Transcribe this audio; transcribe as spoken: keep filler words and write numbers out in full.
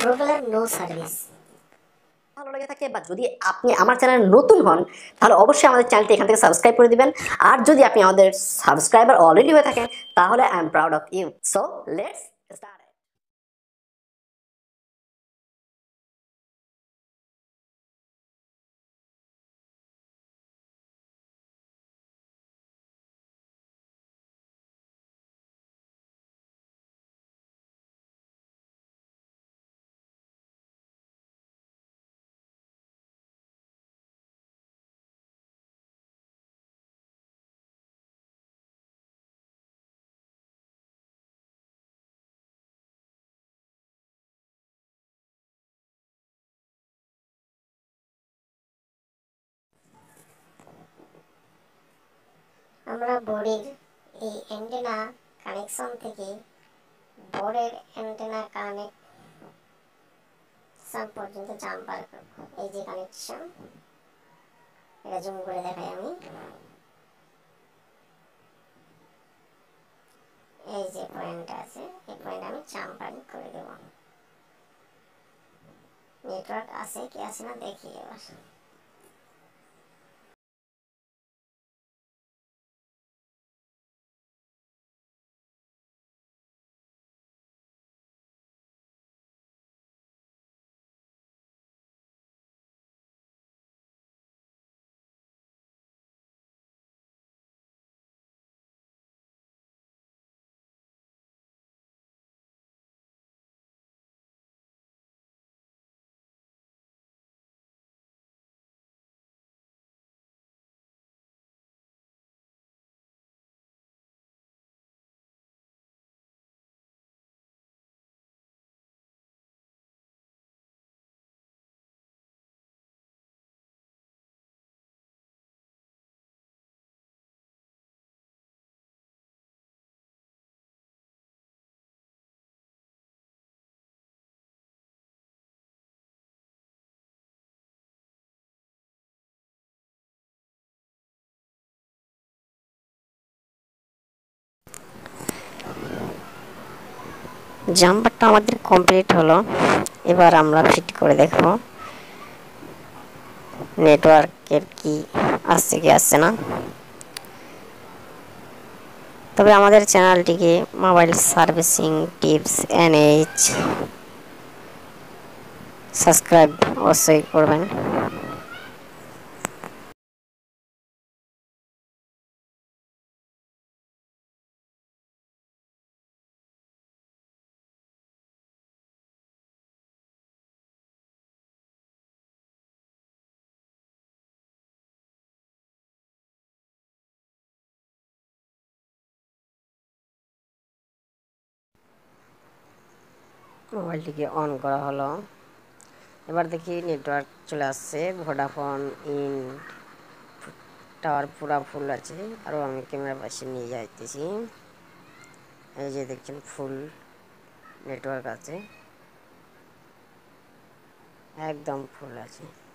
Problem no service. ভালো লেগে থাকে বা যদি আপনি আমার চ্যানেলে নতুন হন তাহলে অবশ্যই আমাদের চ্যানেলটি এখান থেকে সাবস্ক্রাইব করে দিবেন। আর যদি আপনি আমাদের সাবস্ক্রাইবার অলরেডি হয়ে থাকেন তাহলে I am proud of you. So let's start. আমরা বোর্ডের এই অ্যান্টেনা কানেকশন থেকে বোর্ডের অ্যান্টেনা কানেকশন পর্যন্ত জাম্পার করব। এই যে কানেকশন, এটা জুম করে দেখাই আমি। এই যে পয়েন্ট আছে, এই পয়েন্ট আমি জাম্পারিং করে দেব। নেটওয়ার্ক আছে কি আছে না দেখি এবার। জাম্পারটা আমাদের কমপ্লিট হলো। এবার আমরা ফিট করে দেখব নেটওয়ার্কের কি আসছে কি আসছে না। তবে আমাদের চ্যানেলটিকে mobile servicing tips N H subscribe অবশ্যই করবেন। মোবাইলটিকে অন করা হলো। এবার দেখি নেটওয়ার্ক চলে আসছে। ভোডাফোন ইন টাওয়ার পুরা ফুল আছে। আরও আমি ক্যামেরা পাশে নিয়ে যাইতেছি। এই যে দেখছেন ফুল নেটওয়ার্ক আছে, একদম ফুল আছে।